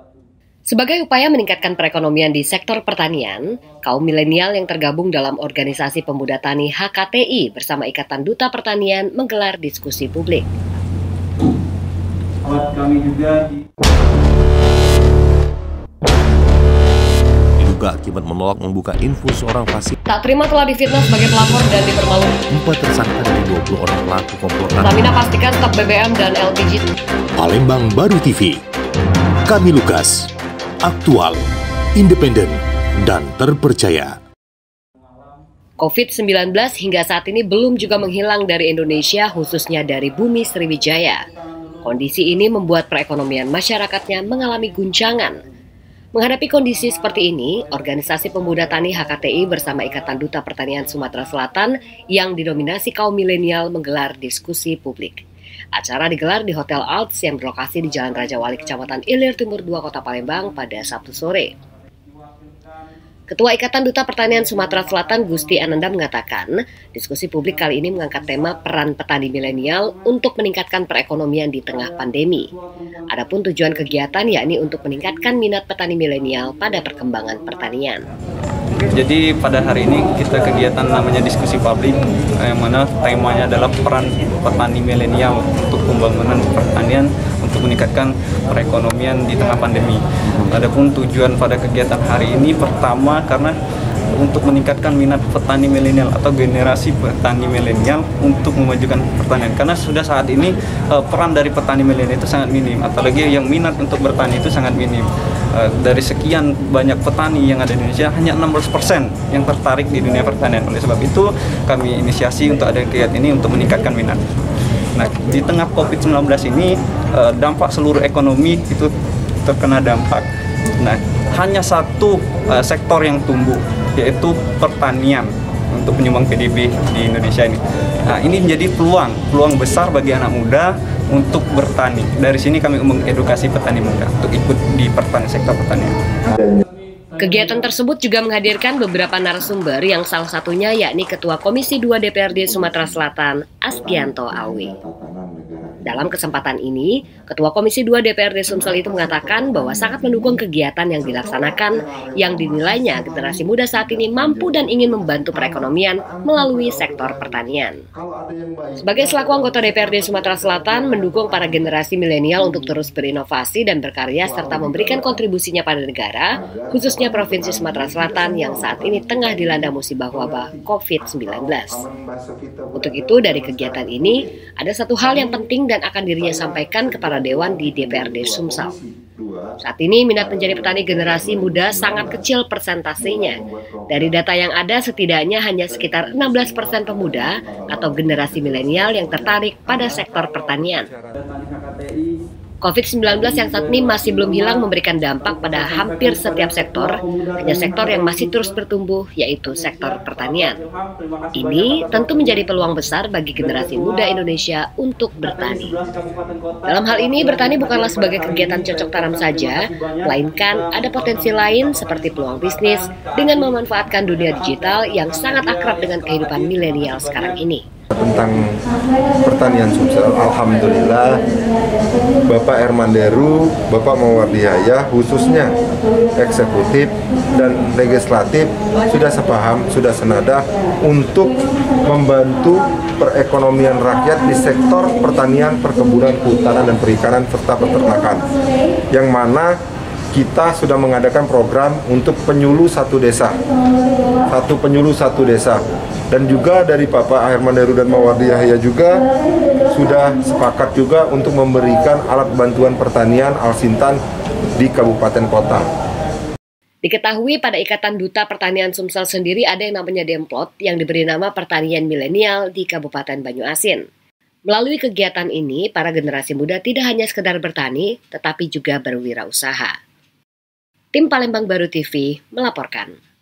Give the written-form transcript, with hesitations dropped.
Sebagai upaya meningkatkan perekonomian di sektor pertanian, kaum milenial yang tergabung dalam Organisasi Pemuda Tani HKTI bersama Ikatan Duta Pertanian menggelar diskusi publik. Diduga akibat menolak membuka info seorang pasien. Tak terima telah difitnah sebagai pelapor dan dipermalukan. 4 tersangka dari 20 orang pelaku komplotan. Pertamina pastikan stok BBM dan LPG. Palembang Baru TV. Kami Lukas. Aktual, independen, dan terpercaya. COVID-19 hingga saat ini belum juga menghilang dari Indonesia, khususnya dari bumi Sriwijaya. Kondisi ini membuat perekonomian masyarakatnya mengalami guncangan. Menghadapi kondisi seperti ini, Organisasi Pemuda Tani HKTI bersama Ikatan Duta Pertanian Sumatera Selatan yang didominasi kaum milenial menggelar diskusi publik. Acara digelar di Hotel Alps yang berlokasi di Jalan Raja Wali Kecamatan Ilir Timur 2 Kota Palembang pada Sabtu sore. Ketua Ikatan Duta Pertanian Sumatera Selatan Gusti Ananda mengatakan, diskusi publik kali ini mengangkat tema peran petani milenial untuk meningkatkan perekonomian di tengah pandemi. Adapun tujuan kegiatan yakni untuk meningkatkan minat petani milenial pada perkembangan pertanian. Jadi pada hari ini kita kegiatan namanya diskusi publik yang mana temanya adalah peran petani milenial untuk pembangunan pertanian untuk meningkatkan perekonomian di tengah pandemi. Adapun tujuan pada kegiatan hari ini pertama karena untuk meningkatkan minat petani milenial atau generasi petani milenial untuk memajukan pertanian. Karena sudah saat ini peran dari petani milenial itu sangat minim, apalagi yang minat untuk bertani itu sangat minim. Dari sekian banyak petani yang ada di Indonesia, hanya 16% yang tertarik di dunia pertanian. Oleh sebab itu, kami inisiasi untuk ada kegiatan ini untuk meningkatkan minat. Nah, di tengah COVID-19 ini, dampak seluruh ekonomi itu terkena dampak. Nah, hanya satu sektor yang tumbuh, yaitu pertanian untuk penyumbang PDB di Indonesia ini. Nah, ini menjadi peluang besar bagi anak muda untuk bertani. Dari sini kami mengedukasi petani muda untuk ikut di sektor pertanian. Kegiatan tersebut juga menghadirkan beberapa narasumber yang salah satunya yakni Ketua Komisi 2 DPRD Sumatera Selatan, Astianto Alwi. Dalam kesempatan ini, Ketua Komisi 2 DPRD Sumsel itu mengatakan bahwa sangat mendukung kegiatan yang dilaksanakan yang dinilainya generasi muda saat ini mampu dan ingin membantu perekonomian melalui sektor pertanian. Sebagai selaku anggota DPRD Sumatera Selatan, mendukung para generasi milenial untuk terus berinovasi dan berkarya serta memberikan kontribusinya pada negara, khususnya Provinsi Sumatera Selatan yang saat ini tengah dilanda musibah wabah COVID-19. Untuk itu, dari kegiatan ini, ada satu hal yang penting dan akan dirinya sampaikan kepada Dewan di DPRD Sumsel. Saat ini minat menjadi petani generasi muda sangat kecil persentasenya. Dari data yang ada setidaknya hanya sekitar 16% pemuda atau generasi milenial yang tertarik pada sektor pertanian. COVID-19 yang saat ini masih belum hilang memberikan dampak pada hampir setiap sektor, hanya sektor yang masih terus bertumbuh, yaitu sektor pertanian. Ini tentu menjadi peluang besar bagi generasi muda Indonesia untuk bertani. Dalam hal ini, bertani bukanlah sebagai kegiatan cocok tanam saja, melainkan ada potensi lain seperti peluang bisnis dengan memanfaatkan dunia digital yang sangat akrab dengan kehidupan milenial sekarang ini. Tentang pertanian Sumsel, alhamdulillah Bapak Hermanderu, Bapak Mawardi Yahya, khususnya eksekutif dan legislatif sudah sepaham, sudah senada untuk membantu perekonomian rakyat di sektor pertanian, perkebunan, kehutanan, dan perikanan serta peternakan. Yang mana kita sudah mengadakan program untuk penyuluh satu desa, dan juga dari Bapak Hermanderu dan Mawardi Yahya juga sudah sepakat juga untuk memberikan alat bantuan pertanian Alsintan di kabupaten kota. Diketahui pada Ikatan Duta Pertanian Sumsel sendiri ada yang namanya Demplot yang diberi nama Pertanian Milenial di Kabupaten Banyuasin. Melalui kegiatan ini, para generasi muda tidak hanya sekedar bertani, tetapi juga berwirausaha. Tim Palembang Baru TV melaporkan.